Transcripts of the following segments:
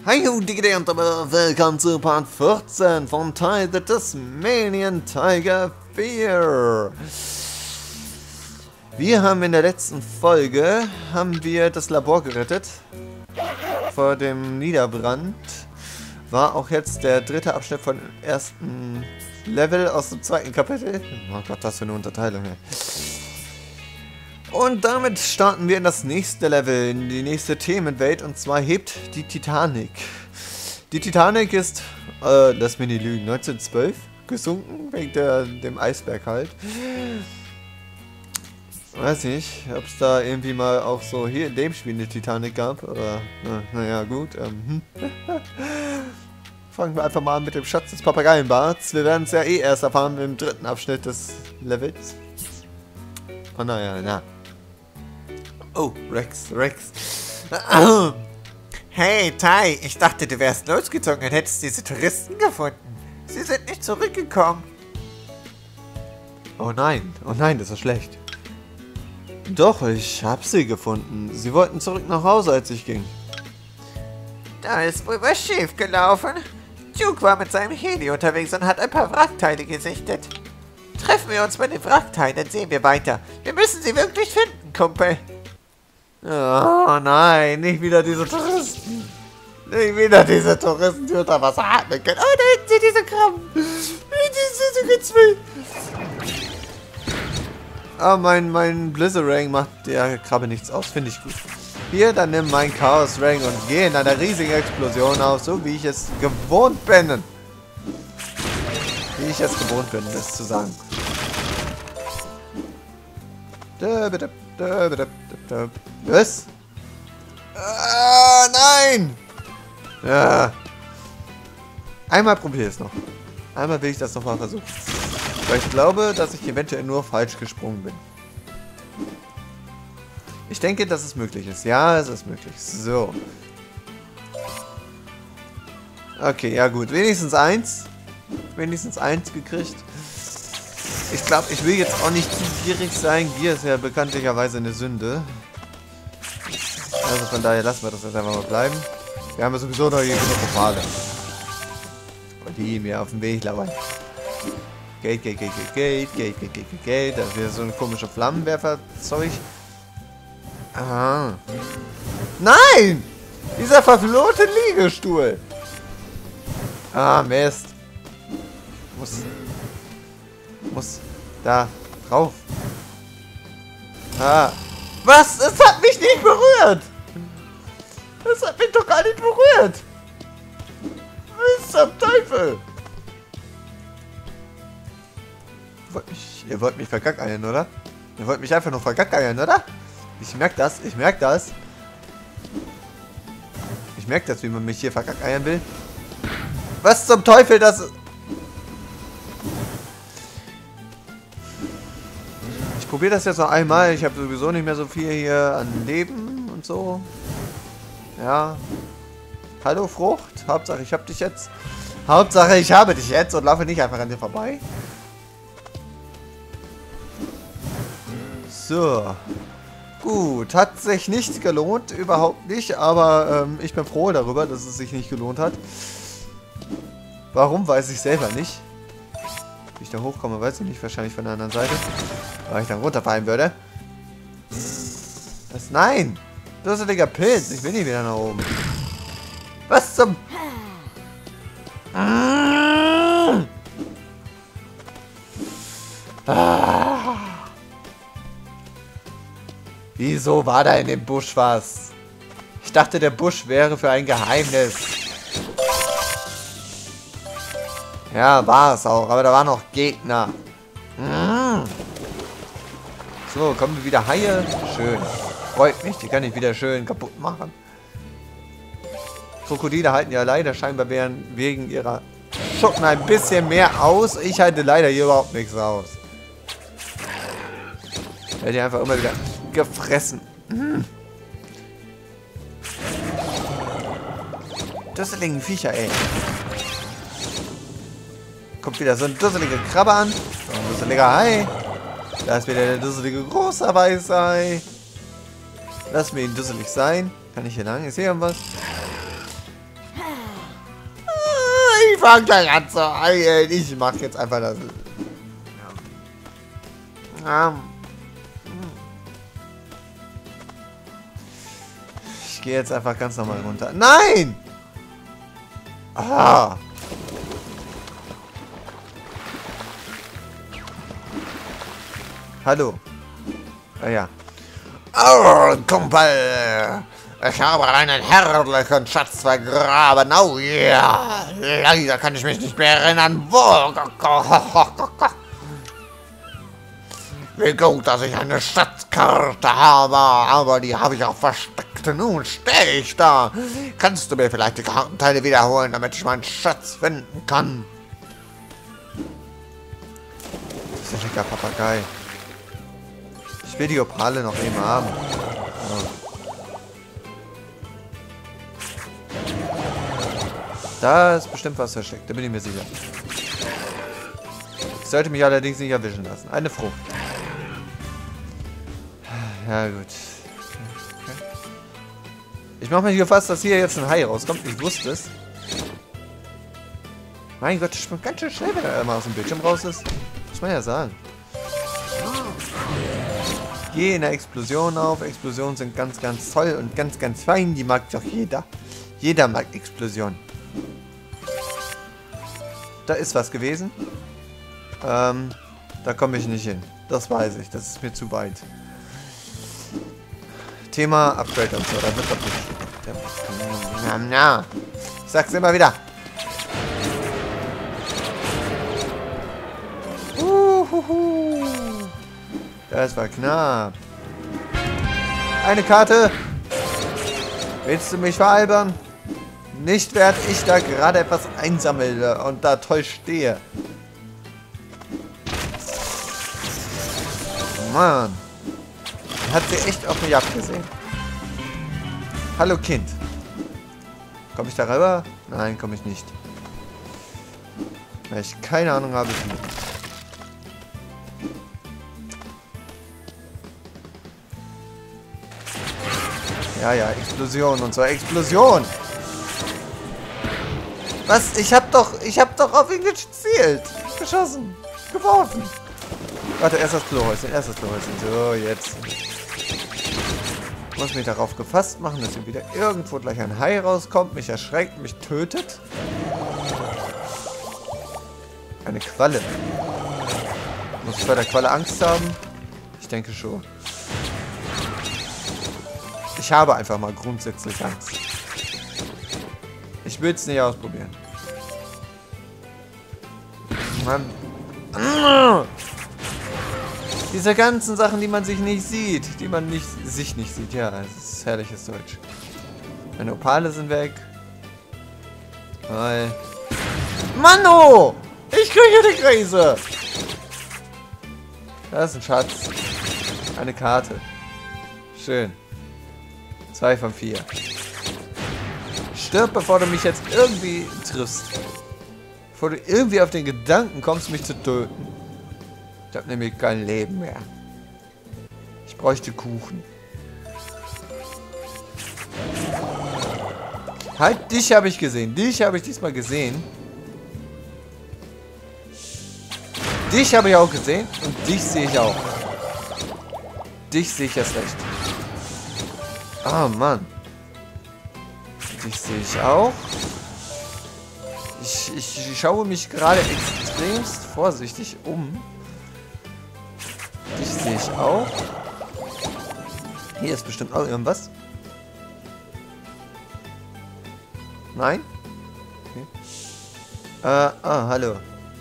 Hi Digga und willkommen zu Part 14 von Ty the Tasmanian Tiger 4. Wir haben in der letzten Folge das Labor gerettet vor dem Niederbrand. War auch jetzt der dritte Abschnitt von dem ersten Level aus dem zweiten Kapitel. Oh Gott, was für eine Unterteilung, ey. Und damit starten wir in das nächste Level, in die nächste Themenwelt, und zwar hebt die Titanic. Die Titanic ist, lass mich nicht lügen, 1912 gesunken, wegen dem Eisberg halt. Weiß nicht, ob es da irgendwie mal auch so hier in dem Spiel eine Titanic gab, oder, naja, gut. Fangen wir einfach mal an mit dem Schatz des Papageienbarts. Wir werden es ja eh erst erfahren im dritten Abschnitt des Levels. Oh naja, na. Oh, Rex. Hey, Ty, ich dachte, du wärst losgezogen und hättest diese Touristen gefunden. Sie sind nicht zurückgekommen. Oh nein, das ist schlecht. Doch, ich hab sie gefunden. Sie wollten zurück nach Hause, als ich ging. Da ist wohl was schief gelaufen. Duke war mit seinem Heli unterwegs und hat ein paar Wrackteile gesichtet. Treffen wir uns bei den Wrackteilen, dann sehen wir weiter. Wir müssen sie wirklich finden, Kumpel. Oh nein, nicht wieder diese Touristen. Nicht wieder diese Touristen, die unter Wasser atmen können. Oh, da hinten sind diese Krabben. Die sind so gezwungen. Ah, mein Blizzarang macht der Krabbe nichts aus, finde ich gut. Hier, dann nimm mein Chaos Rang und geh in einer riesigen Explosion auf, so wie ich es gewohnt bin. Wie ich es gewohnt bin, das zu sagen. Was? Ah, nein! Ja. Einmal probiere ich es noch. Einmal will ich das nochmal versuchen. Weil ich glaube, dass ich eventuell nur falsch gesprungen bin. Ich denke, dass es möglich ist. Ja, es ist möglich. So. Okay, ja gut. Wenigstens eins. Wenigstens eins gekriegt. Ich glaube, ich will jetzt auch nicht zu gierig sein. Gier ist ja bekanntlicherweise eine Sünde. Also von daher lassen wir das jetzt einfach mal bleiben. Wir haben ja sowieso noch genug Pokale. Die mir auf dem Weg lauern. Geld. Da ist wieder so eine komische Flammenwerfer-Zeug. Aha. Nein! Dieser verfluchte Liegestuhl. Ah, Mist. Muss da drauf. Ah. Was? Es hat mich nicht berührt! Es hat mich doch gar nicht berührt! Was zum Teufel? Ihr wollt mich vergackeiern, oder? Ihr wollt mich einfach nur vergackeiern, oder? Ich merke das. Ich merke das, wie man mich hier vergackeiern will. Was zum Teufel, das... Ich probiere das jetzt noch einmal. Ich habe sowieso nicht mehr so viel hier an Leben und so. Ja. Hallo Frucht. Hauptsache ich habe dich jetzt. Hauptsache ich habe dich jetzt und laufe nicht einfach an dir vorbei. So. Gut. Hat sich nicht gelohnt. Überhaupt nicht. Aber ich bin froh darüber, dass es sich nicht gelohnt hat. Warum, weiß ich selber nicht. Wie ich da hochkomme, weiß ich nicht. Wahrscheinlich von der anderen Seite. Weil ich dann runterfallen würde. Was? Nein! Dusseliger Pilz. Ich will nicht wieder nach oben. Was zum... Wieso war da in dem Busch was? Ich dachte, der Busch wäre für ein Geheimnis. Ja, war es auch. Aber da waren noch Gegner. So, kommen wir wieder Haie. Schön. Freut mich. Die kann ich wieder schön kaputt machen. Krokodile halten ja leider scheinbar wegen ihrer Schuppen ein bisschen mehr aus. Ich halte leider hier überhaupt nichts aus. Ich werde einfach immer wieder gefressen. Dusseligen Viecher, ey. Kommt wieder so ein dusseliger Krabbe an. So ein dusseliger Hai. Da ist wieder der dusselige große Weißhai. Lass mir ihn dusselig sein. Kann ich hier lang? Ist hier irgendwas? fange gleich an zu eilen. Ich mache jetzt einfach das. Ich gehe jetzt einfach ganz normal runter. Nein! Ah! Hallo. Ah ja. Oh, Kumpel! Ich habe einen herrlichen Schatz vergraben. Oh ja! Leider kann ich mich nicht mehr erinnern, wo. Wie gut, dass ich eine Schatzkarte habe, aber die habe ich auch versteckt. Nun stehe ich da. Kannst du mir vielleicht die Kartenteile wiederholen, damit ich meinen Schatz finden kann? Das ist ein schicker Papagei. Ich will die Opale noch eben haben. Oh. Da ist bestimmt was versteckt, da bin ich mir sicher. Ich sollte mich allerdings nicht erwischen lassen. Eine Frucht. Ja, gut. Okay. Ich mache mich gefasst, dass hier jetzt ein Hai rauskommt. Ich wusste es. Mein Gott, das schmeckt ganz schön schnell, wenn er mal aus dem Bildschirm raus ist. Muss man ja sagen. Gehe in der Explosion auf. Explosionen sind ganz, ganz toll und ganz, ganz fein. Die mag doch jeder. Jeder mag Explosionen. Da ist was gewesen. Da komme ich nicht hin. Das weiß ich. Das ist mir zu weit. Thema Upgrade und so. Da wird doch nicht. Ja. Ich sag's immer wieder. Das war knapp. Eine Karte. Willst du mich veralbern? Nicht, während ich da gerade etwas einsammle und da toll stehe. Mann. Hat sie echt auf mich abgesehen. Hallo Kind. Komme ich da rüber? Nein, komme ich nicht. Weil ich keine Ahnung habe. Ja, Explosion und so. Explosion! Was? Ich hab doch auf ihn gezielt. Geschossen. Geworfen. Warte, erst das Klohäuschen. So, jetzt. Ich muss mich darauf gefasst machen, dass hier wieder irgendwo gleich ein Hai rauskommt, mich erschreckt, mich tötet. Eine Qualle. Muss ich bei der Qualle Angst haben? Ich denke schon. Ich habe einfach mal grundsätzlich Angst. Ich will es nicht ausprobieren. Mann. Diese ganzen Sachen, die man sich nicht sieht. Die man sich nicht sieht. Ja, das ist herrliches Deutsch. Meine Opale sind weg. Weil... Mano! Ich kriege die Krise! Das ist ein Schatz. Eine Karte. Schön. 2 von 4. Stirb, bevor du mich jetzt irgendwie triffst. Bevor du irgendwie auf den Gedanken kommst, mich zu töten. Ich habe nämlich kein Leben mehr. Ich bräuchte Kuchen. Halt, dich habe ich gesehen. Dich habe ich diesmal gesehen. Dich habe ich auch gesehen. Und dich sehe ich auch. Dich sehe ich erst recht. Ah, Mann. Dich sehe ich auch. Ich schaue mich gerade extremst vorsichtig um. Dich sehe ich auch. Hier ist bestimmt auch irgendwas. Nein? Okay. Hallo.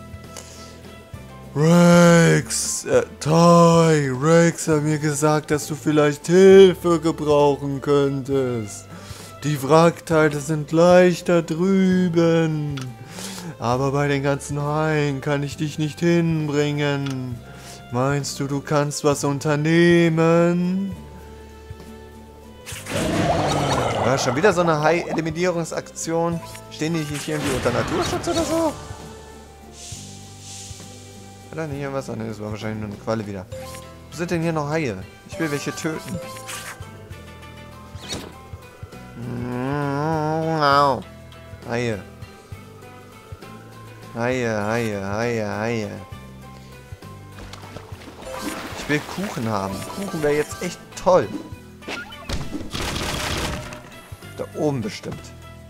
Rex! Rex hat mir gesagt, dass du vielleicht Hilfe gebrauchen könntest. Die Wrackteile sind gleich da drüben. Aber bei den ganzen Haien kann ich dich nicht hinbringen. Meinst du, du kannst was unternehmen? Ja, schon wieder so eine Hai-Eliminierungsaktion. Stehen die hier irgendwie unter Naturschutz oder so? Oder nicht irgendwas? Oh, ne, das war wahrscheinlich nur eine Qualle wieder. Wo sind denn hier noch Haie? Ich will welche töten. Haie. Haie, Haie, Haie, Haie. Ich will Kuchen haben. Kuchen wäre jetzt echt toll. Da oben bestimmt.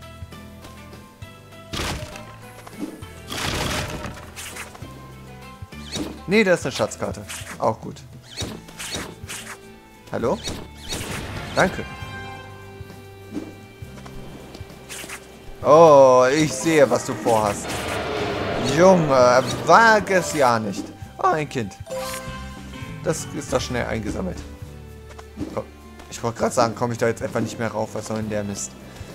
Nee, da ist eine Schatzkarte. Auch gut. Hallo? Danke. Oh, ich sehe, was du vorhast. Junge, wage es ja nicht. Oh, ein Kind. Das ist doch schnell eingesammelt. Komm. Ich wollte gerade sagen, komme ich da jetzt einfach nicht mehr rauf. Was soll denn der Mist?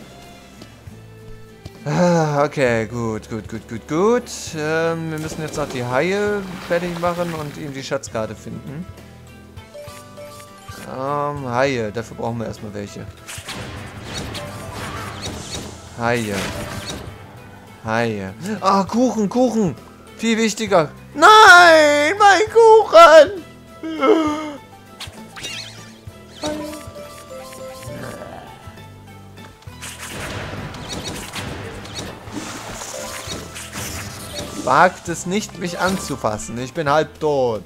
Okay, gut. Wir müssen jetzt noch die Haie fertig machen und ihm die Schatzkarte finden. Haie, dafür brauchen wir erstmal welche. Haie. Haie. Ah, Kuchen. Viel wichtiger. Nein, mein Kuchen! Wagt es nicht, mich anzufassen. Ich bin halb tot.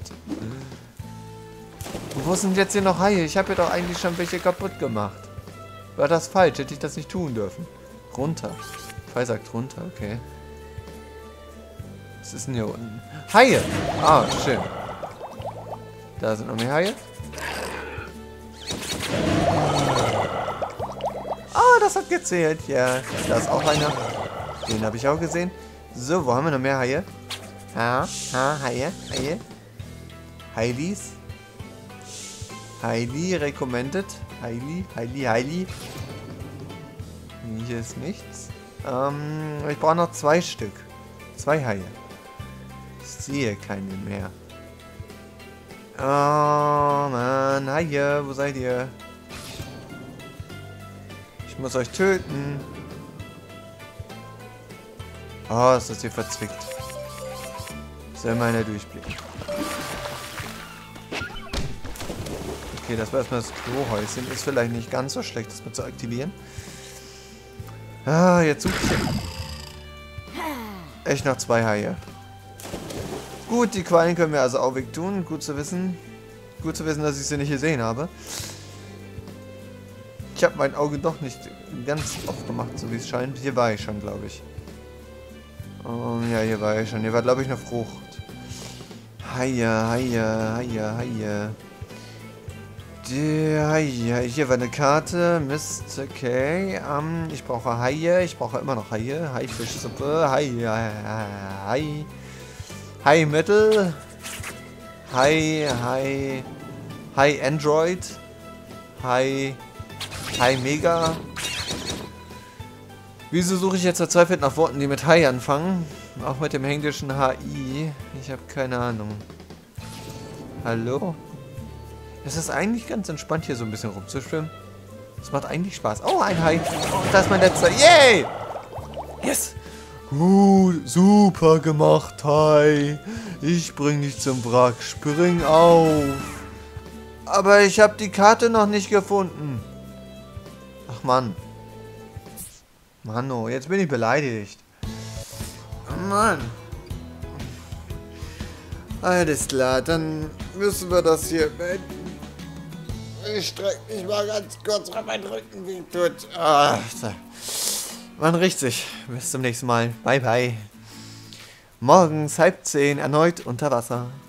Wo sind jetzt hier noch Haie? Ich habe ja doch eigentlich schon welche kaputt gemacht. War das falsch? Hätte ich das nicht tun dürfen? Runter. Pfeil sagt runter, okay. Was ist denn hier unten? Haie! Ah, schön. Da sind noch mehr Haie. Ah, das hat gezählt. Ja, da ist auch einer. Den habe ich auch gesehen. So, wo haben wir noch mehr Haie? Haie. Heilis. Heili recommended. Heili. Hier ist nichts. Ich brauche noch 2 Stück. 2 Haie. Ich sehe keine mehr. Oh Mann, Haie, wo seid ihr? Ich muss euch töten. Oh, ist das hier verzwickt. Soll mal einer durchblicken. Okay, das war erstmal das Klohäuschen. Ist vielleicht nicht ganz so schlecht, das mal zu aktivieren. Ah, jetzt suche ich echt noch 2 Haie. Gut, die Quallen können wir also auch wegtun. Gut zu wissen. Gut zu wissen, dass ich sie nicht gesehen habe. Ich habe mein Auge doch nicht ganz aufgemacht, so wie es scheint. Hier war ich schon, glaube ich. Oh, ja, hier war ich schon. Hier war, glaube ich, eine Frucht. Haie. Hier war eine Karte. Mist, okay. Ich brauche Haie. Ich brauche immer noch Haie. Haifischsuppe. Hai-Mittel. Hai Android. Hai Mega. Wieso suche ich jetzt verzweifelt nach Worten, die mit Hai anfangen? Auch mit dem englischen HI. Ich habe keine Ahnung. Hallo? Es ist eigentlich ganz entspannt, hier so ein bisschen rumzuschwimmen. Es macht eigentlich Spaß. Oh, ein Hai. Oh, das ist mein letzter. Yay! Yes! Super gemacht, Hai. Ich bring dich zum Wrack. Spring auf. Aber ich habe die Karte noch nicht gefunden. Ach, Mann. Mann, jetzt bin ich beleidigt. Oh, Mann. Alles klar, dann müssen wir das hier beenden. Ich strecke mich mal ganz kurz, weil mein Rücken weh tut. Man riecht sich. Bis zum nächsten Mal. Bye, bye. Morgens 9:30 erneut unter Wasser.